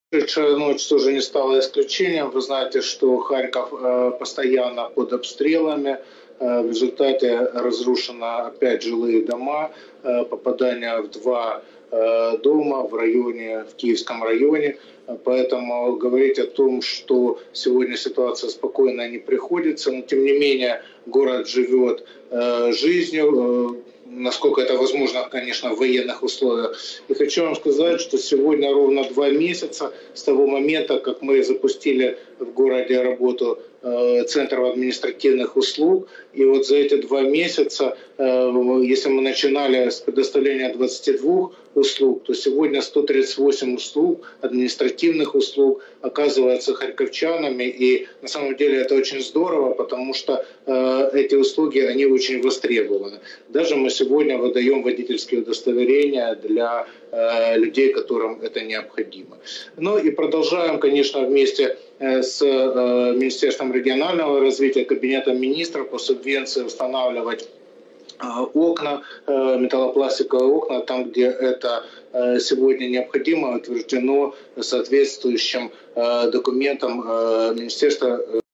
Прошедшая ночь тоже не стала исключением. Вы знаете, что Харьков постоянно под обстрелами. В результате разрушено опять жилые дома, попадание в два дома в Киевском районе. Поэтому говорить о том, что сегодня ситуация спокойная, не приходится. Но тем не менее город живет жизнью, насколько это возможно, конечно, в военных условиях. И хочу вам сказать, что сегодня ровно 2 месяца с того момента, как мы запустили в городе работу Центров административных услуг. И вот за эти 2 месяца, если мы начинали с предоставления 22 услуг, то сегодня 138 услуг, административных услуг, оказывается харьковчанами. И на самом деле это очень здорово, потому что эти услуги, они очень востребованы. Даже мы сегодня выдаем водительские удостоверения для людей, которым это необходимо. Ну и продолжаем, конечно, вместе с Министерством регионального развития, Кабинетом министров по субвенции устанавливать окна, металлопластиковые окна, там, где это сегодня необходимо, утверждено соответствующим документом Министерства